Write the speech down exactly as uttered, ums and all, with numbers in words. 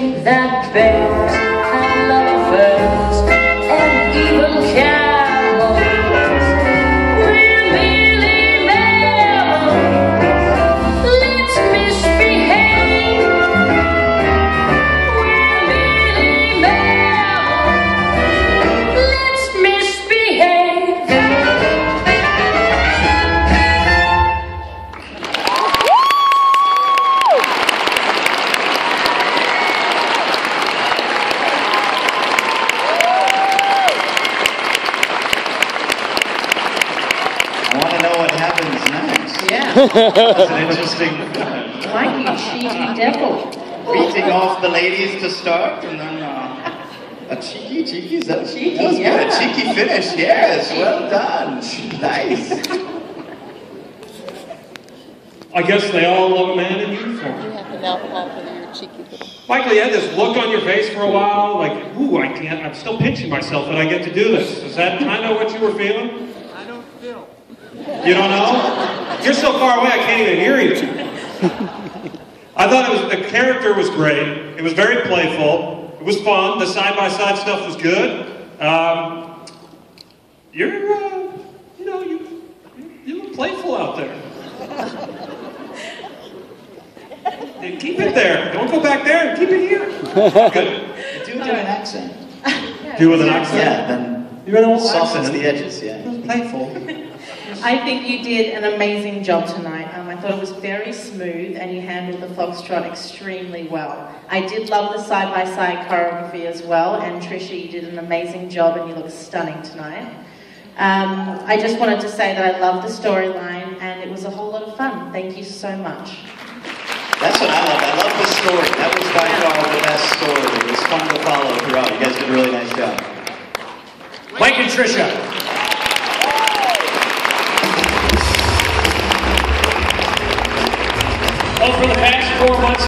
think that bears and lovers and even camels were merely mammals. Let's misbehave. We're merely mammals. Let's misbehave. I want to know what happens next. Yeah. It's an interesting Like you cheeky devil. beating off the ladies to start, and then uh, a cheeky, cheeky, is that Cheeky, that was good. yeah. A cheeky finish, yes, well done. Nice. I guess they all love a man in uniform. You have an alcohol for your cheeky little. Michael, you had this look on your face for a while, like, ooh, I can't, I'm still pinching myself that I get to do this. Is that kind of what you were feeling? I don't feel. You don't know? You're so far away, I can't even hear you. I thought it was, the character was great. It was very playful. It was fun. The side-by-side stuff was good. Um, you're, uh, you know, you, you look playful out there. Keep it there. Don't go back there. Keep it here. Good. Do it in an accent. Do with an accent? Yeah, then You got an old softens accent. the edges, yeah. Playful. I think you did an amazing job tonight. Um, I thought it was very smooth and you handled the foxtrot extremely well. I did love the side-by-side choreography as well, and Trisha, you did an amazing job and you look stunning tonight. Um, I just wanted to say that I love the storyline and it was a whole lot of fun. Thank you so much. That's what I love. I love the story. That was by far the best story. It was fun to follow throughout. You guys did a really nice job. Mike and Trisha. Over the past four months.